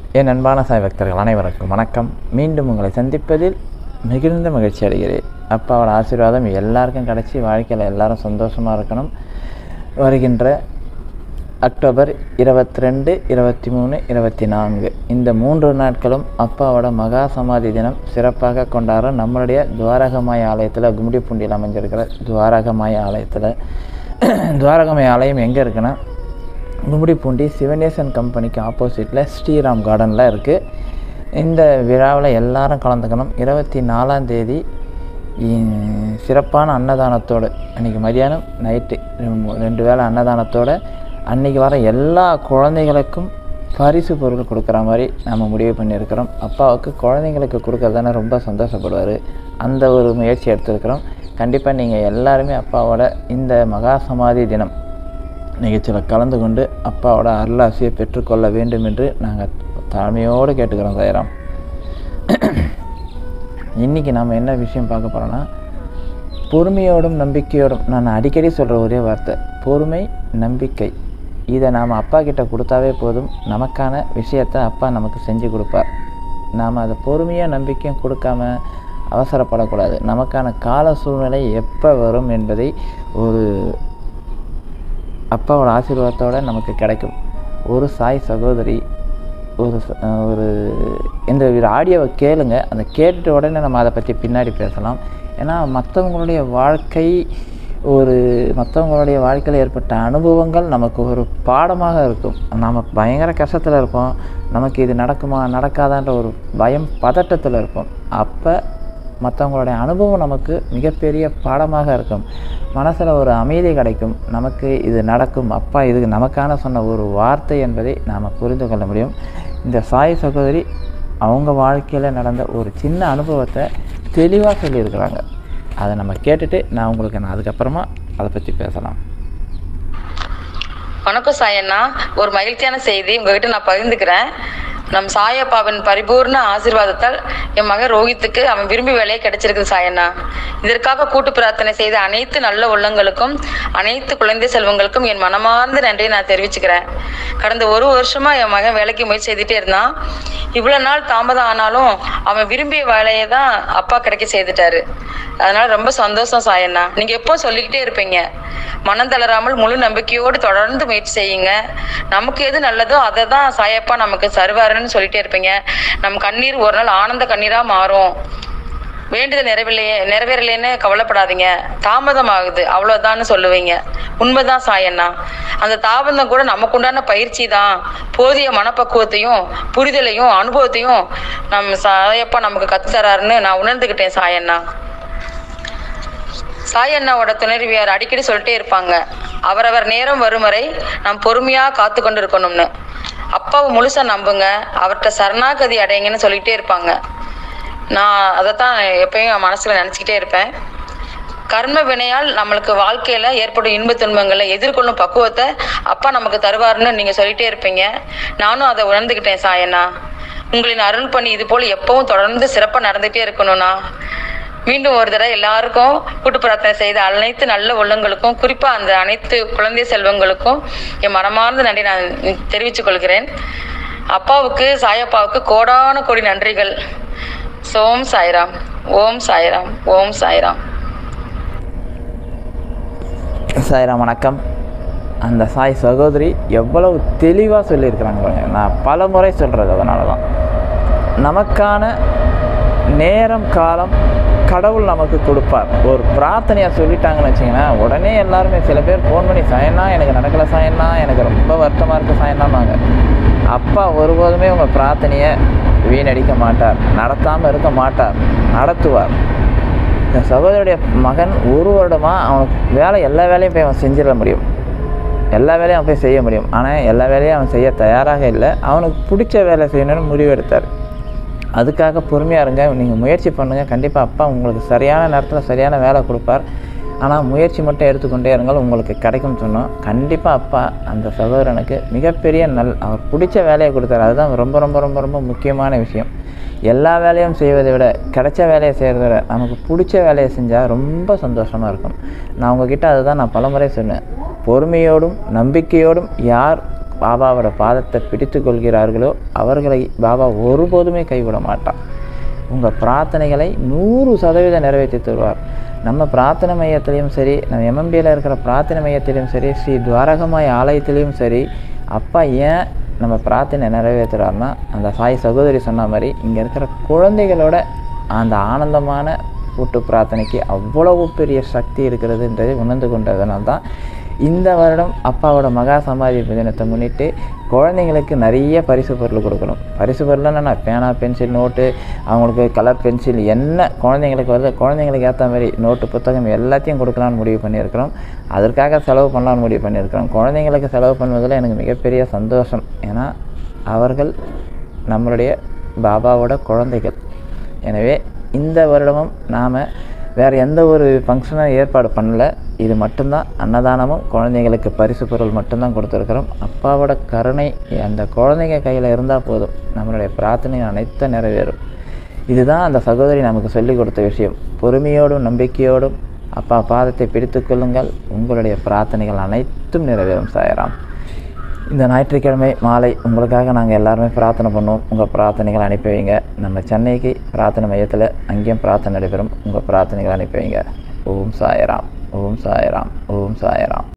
என் அன்பான சாய் பக்தர்கள் அனைவருக்கும் வணக்கம். மீண்டும் உங்களை சந்திப்பதில் மிகுந்த மகிழ்ச்சி அடைகிறேன். அப்பாவோட ஆசீர்வாதம் எல்லாருக்கும் கிடச்சி வாழ்க்கையில் எல்லாரும் சந்தோஷமாக இருக்கணும். வருகின்ற அக்டோபர் 22, 23, 24 இந்த 3 நாட்களும் அப்பாவோட மகா சமாதி தினம் சிறப்பாக கொண்டாடுற நம்மளுடைய துவாரகமாய ஆலயத்தில், கும்மிடிப்பூண்டியில் அமைஞ்சிருக்கிற துவாரகமாய ஆலயத்தில், துவாரகமாய ஆலயம் எங்கே இருக்குன்னா கும்மிடிப்பூண்டி சிவனேசன் கம்பெனிக்கு ஆப்போசிட்டில் ஸ்ரீராம் கார்டனில் இருக்குது. இந்த விழாவில் எல்லாரும் கலந்துக்கணும். 24ஆம் தேதி சிறப்பான அன்னதானத்தோடு, அன்றைக்கி மதியானம் நைட்டு 2 வேளை அன்னதானத்தோடு அன்றைக்கி வர எல்லா குழந்தைகளுக்கும் பரிசு பொருள் கொடுக்குற மாதிரி நம்ம முடிவு பண்ணியிருக்கிறோம். அப்பாவுக்கு குழந்தைங்களுக்கு கொடுக்குறதானே ரொம்ப சந்தோஷப்படுவார். அந்த ஒரு முயற்சி எடுத்துருக்கிறோம். கண்டிப்பாக நீங்கள் எல்லாருமே அப்பாவோட இந்த மகா சமாதி தினம் நிகழ்ச்சியில் கலந்து கொண்டு அப்பாவோட அருளாசியை பெற்றுக்கொள்ள வேண்டும் என்று நாங்கள் தாழ்மையோடு கேட்டுக்கிறோம். சாய்ராம். இன்றைக்கி நாம் என்ன விஷயம் பார்க்க போகிறோன்னா, பொறுமையோடும் நம்பிக்கையோடும், நான் அடிக்கடி சொல்கிற ஒரே வார்த்தை பொறுமை, நம்பிக்கை. இதை நாம் அப்பா கிட்ட கொடுத்தாவே போதும், நமக்கான விஷயத்தை அப்பா நமக்கு செஞ்சு கொடுப்பார். நாம் அதை பொறுமையாக நம்பிக்கையும் கொடுக்காம அவசரப்படக்கூடாது. நமக்கான கால சூழ்நிலை எப்போ வரும் என்பதை ஒரு அப்பாவோட ஆசீர்வாதத்தோடு நமக்கு கிடைக்கும். ஒரு சாய் சகோதரி ஒரு இந்த ஆடியோவை கேளுங்க. அந்த கேட்டுட்டு உடனே நம்ம அதை பற்றி பின்னாடி பேசலாம். ஏன்னா மற்றவங்களுடைய வாழ்க்கையில் ஏற்பட்ட அனுபவங்கள் நமக்கு ஒரு பாடமாக இருக்கும். நம்ம பயங்கர கஷ்டத்தில் இருப்போம். நமக்கு இது நடக்குமா நடக்காதான்ற ஒரு பயம், பதட்டத்தில் இருப்போம். அப்போ மற்றவங்களுடைய அனுபவம் நமக்கு மிகப்பெரிய பாடமாக இருக்கும். மனசில் ஒரு அமைதி கிடைக்கும். நமக்கு இது நடக்கும், அப்பா இதுக்கு நமக்கான சொன்ன ஒரு வார்த்தை என்பதை நாம் புரிந்து கொள்ள முடியும். இந்த சாய் சகோதரி அவங்க வாழ்க்கையில் நடந்த ஒரு சின்ன அனுபவத்தை தெளிவாக சொல்லியிருக்கிறாங்க. அதை நம்ம கேட்டுட்டு நான் உங்களுக்கு அதுக்கப்புறமா அதை பற்றி பேசலாம். வணக்கம் சாயண்ணா. ஒரு மகிழ்ச்சியான செய்தி உங்ககிட்ட நான் பகிர்ந்துக்கிறேன். நம் சாயப்பாவின் பரிபூர்ண ஆசீர்வாதத்தால் என் மகன் ரோஹித்துக்கு அவன் விரும்பி வேலையை கிடைச்சிருக்குது சாயண்ணா. இதற்காக கூட்டு பிரார்த்தனை செய்த அனைத்து நல்ல உள்ளங்களுக்கும், அனைத்து குழந்தை செல்வங்களுக்கும் என் மனமார்ந்த நன்றியை நான் தெரிவிச்சுக்கிறேன். கடந்த 1 வருஷமா என் மகன் வேலைக்கு முயற்சி செய்துட்டே இருந்தான். இவ்வளவு நாள் தாமதம் ஆனாலும் அவன் விரும்பிய வேலையை தான் அப்பா கிடைக்க செய்துட்டாரு. அதனால ரொம்ப சந்தோஷம் சாயண்ணா. நீங்க எப்போ சொல்லிக்கிட்டே இருப்பீங்க, மனம் தளராமல் முழு நம்பிக்கையோடு தொடர்ந்து முயற்சி செய்யுங்க. நமக்கு எது நல்லதோ அதை தான் சாயப்பா நமக்கு தருவாருன்னு சொல்லிட்டே இருப்பீங்க. நம் கண்ணீர் ஒரு நாள் ஆனந்த கண்ணீரா மாறும். வேண்டுதல் நிறைவேறலைன்னு கவலைப்படாதீங்க, தாமதம் ஆகுது அவ்வளவுதான்னு சொல்லுவீங்க. உண்மைதான் சாயண்ணா. அந்த தாமதம் கூட நமக்கு உண்டான பயிற்சி தான். போதிய மனப்பக்குவத்தையும் புரிதலையும் அனுபவத்தையும் நம் சாயப்பா நமக்கு கத்துத்தராருன்னு நான் உணர்ந்துகிட்டேன் சாயண்ணா. சாயண்ணாவோட துணைவியார் அடிக்கடி சொல்லிட்டே இருப்பாங்க, அவரவர் நேரம் வரும் வரை நாம் பொறுமையா காத்து கொண்டு இருக்கணும்னு. அப்பாவை முழுசா நம்புங்க, அவர்கிட்ட சரணாகதி அடையுங்கன்னு சொல்லிக்கிட்டே இருப்பாங்க. நான் அதைத்தான் எப்பயும் மனசுல நினைச்சுக்கிட்டே இருப்பேன். கர்ம வினையால் நம்மளுக்கு வாழ்க்கையில ஏற்படும் இன்ப துன்பங்களை எதிர்கொள்ளும் பக்குவத்தை அப்பா நமக்கு தருவாருன்னு நீங்க சொல்லிட்டே இருப்பீங்க. நானும் அதை உணர்ந்துக்கிட்டேன் சாயண்ணா. உங்களின் அருள் பண்ணி இது போல எப்பவும் தொடர்ந்து சிறப்பா நடந்துகிட்டே இருக்கணும்னா. மீண்டும் ஒரு தடவை எல்லாருக்கும் கூட்டு பிரார்த்தனை செய்த அனைத்து நல்ல உள்ளங்களுக்கும், குறிப்பா அந்த அனைத்து குழந்தை செல்வங்களுக்கும் என் மனமார்ந்த நன்றி நான் தெரிவித்துக் கொள்கிறேன். அப்பாவுக்கு, சாயப்பாவுக்கு கோடான கோடி நன்றிகள். ஓம் சாய்ராம், ஓம் சாய்ராம், ஓம் சாய்ராம். சாய்ராம். வணக்கம். அந்த சாய் சகோதரி எவ்வளவு தெளிவாக சொல்லியிருக்கிறாங்க. நான் பல முறை சொல்கிறது அதனால தான். நமக்கான நேரம் காலம் கடவுள் நமக்கு கொடுப்பார். ஒரு பிரார்த்தனையாக சொல்லிட்டாங்கன்னு வச்சிங்கன்னா உடனே எல்லாருமே, சில பேர் ஃபோன் பண்ணி சாயண்ணா எனக்கு நடக்கலை, சாயண்ணா எனக்கு ரொம்ப வருத்தமாக இருக்குது சாயண்ணாங்க. அப்பா ஒருபோதுமே உங்கள் பிரார்த்தனையை வீணடிக்க மாட்டார், நடத்தாமல் இருக்க மாட்டார், நடத்துவார். இந்த சகோதரியுடைய மகன் 1 வருடமாக அவனுக்கு எல்லா வேலையும் போய் அவன் செஞ்சிட முடியும், எல்லா வேலையும் அவன் போய் செய்ய முடியும். ஆனால் எல்லா வேலையும் அவன் செய்ய தயாராக இல்லை. அவனுக்கு பிடிச்ச வேலை செய்யணும்னு முடிவெடுத்தார். அதுக்காக பொறுமையாக இருங்க, நீங்கள் முயற்சி பண்ணுங்கள். கண்டிப்பாக அப்பா உங்களுக்கு சரியான நேரத்தில் சரியான வேலை கொடுப்பார். ஆனால் முயற்சி மட்டும் எடுத்துக்கொண்டே இருங்கள், உங்களுக்கு கிடைக்கும்னு சொன்னோம். கண்டிப்பாக அப்பா அந்த சகோதரனுக்கு மிகப்பெரிய அவர் பிடிச்ச வேலையை கொடுத்தாரு. அதுதான் ரொம்ப ரொம்ப ரொம்ப ரொம்ப முக்கியமான விஷயம். எல்லா வேலையும் செய்வதை விட, கிடைச்ச வேலையை செய்கிறத விட நமக்கு பிடிச்ச வேலையை செஞ்சால் ரொம்ப சந்தோஷமாக இருக்கும். நான் உங்ககிட்ட அதுதான் நான் பலமுறை சொன்னேன். பொறுமையோடும் நம்பிக்கையோடும் யார் பாபாவோட பாதத்தை பிடித்து கொள்கிறார்களோ அவர்களை பாபா ஒருபோதுமே கைவிட மாட்டார். உங்கள் பிரார்த்தனைகளை 100% நிறைவேற்றி தருவார். நம்ம பிரார்த்தனை மையத்திலையும் சரி, நம்ம எம்எம்பியில் இருக்கிற பிரார்த்தனை மையத்திலையும் சரி, ஸ்ரீ துவாரகமாய் ஆலயத்திலையும் சரி, அப்பா ஏன் நம்ம பிரார்த்தனை நிறைவேற்றுறாருன்னா, அந்த சாய் சகோதரி சொன்ன மாதிரி இங்கே இருக்கிற குழந்தைகளோட அந்த ஆனந்தமான கூட்டு பிரார்த்தனைக்கு அவ்வளவு பெரிய சக்தி இருக்கிறதுன்றதை உணர்ந்து கொண்டதுனால தான் இந்த வருடம் அப்பாவோட மகா சமாதி தினத்தை முன்னிட்டு குழந்தைங்களுக்கு நிறைய பரிசு பொருள் கொடுக்கணும். பரிசு பொருள்னா நான் பேனா, பென்சில், நோட்டு, அவங்களுக்கு கலர் பென்சில் என்ன குழந்தைங்களுக்கு வருது, குழந்தைங்களுக்கு ஏற்ற மாதிரி நோட்டு, புத்தகம் எல்லாத்தையும் கொடுக்கலான்னு முடிவு பண்ணியிருக்கிறோம். அதற்காக செலவு பண்ணலான்னு முடிவு பண்ணியிருக்கிறோம். குழந்தைங்களுக்கு செலவு பண்ணுவதில் எனக்கு மிகப்பெரிய சந்தோஷம். ஏன்னா அவர்கள் நம்மளுடைய பாபாவோட குழந்தைகள். எனவே இந்த வருடமும் நாம் வேறு எந்த ஒரு ஃபங்க்ஷனும் ஏற்பாடு பண்ணல. இது மட்டும்தான் அன்னதானமும் குழந்தைங்களுக்கு பரிசு பொருள் மட்டும்தான் கொடுத்துருக்குறோம். அப்பாவோட கருணை அந்த குழந்தைங்க கையில் இருந்தால் போதும், நம்மளுடைய பிரார்த்தனை அனைத்தும் நிறைவேறும். இதுதான் அந்த சகோதரி நமக்கு சொல்லிக் கொடுத்த விஷயம். பொறுமையோடும் நம்பிக்கையோடும் அப்பா பாதத்தை பிடித்து கொள்ளுங்கள், உங்களுடைய பிரார்த்தனைகள் அனைத்தும் நிறைவேறும். சாய்ராம். இந்த ஞாயிற்றுக்கிழமை மாலை உங்களுக்காக நாங்கள் எல்லாருமே பிரார்த்தனை பண்ணுவோம். உங்கள் பிரார்த்தனைகள் அனுப்பி வைங்க. நம்ம சென்னைக்கு பிரார்த்தனை மையத்தில் அங்கேயும் பிரார்த்தனை நடைபெறும். உங்கள் பிரார்த்தனைகள் அனுப்பி வைங்க. ஓம் சாய்ராம், ஓம் சாய்ராம், ஓம் சாய்ராம்.